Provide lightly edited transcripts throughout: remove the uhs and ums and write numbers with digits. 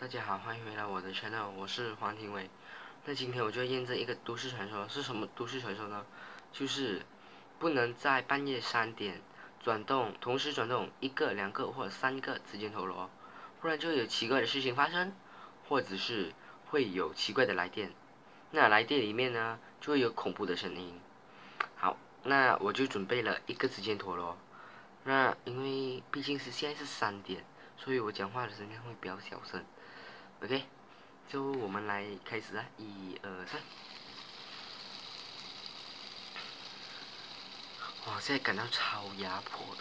大家好，欢迎回来我的 channel， 我是黄廷伟。那今天我就要验证一个都市传说，是什么都市传说呢？就是不能在半夜3点同时转动1个、2个或者3个指尖陀螺，不然就会有奇怪的事情发生，或者是会有奇怪的来电。那来电里面呢，就会有恐怖的声音。好，那我就准备了1个指尖陀螺。那因为毕竟现在是3点，所以我讲话的声音会比较小声。OK， 就我们来开始啊，1、2、3。哇，现在感到超压迫的。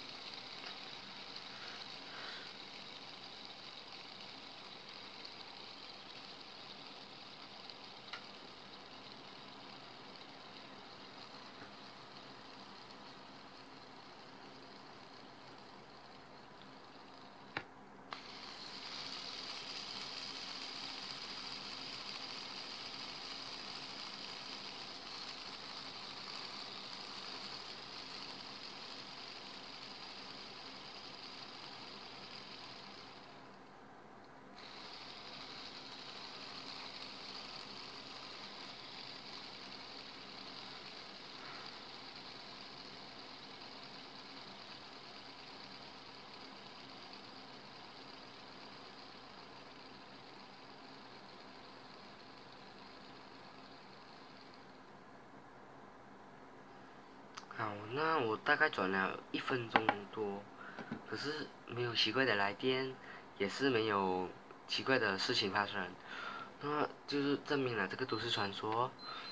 好，那我大概转了1分钟多，可是没有奇怪的来电，也是没有奇怪的事情发生，那就是证明了这个都市传说，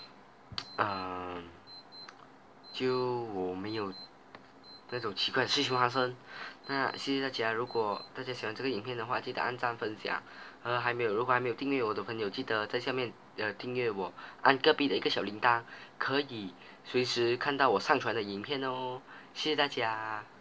就我没有那种奇怪的事情发生。那谢谢大家，如果大家喜欢这个影片的话，记得按赞分享。如果还没有订阅我的朋友，记得在下面订阅我，按隔壁的一个小铃铛，可以随时看到我上传的影片哦。谢谢大家。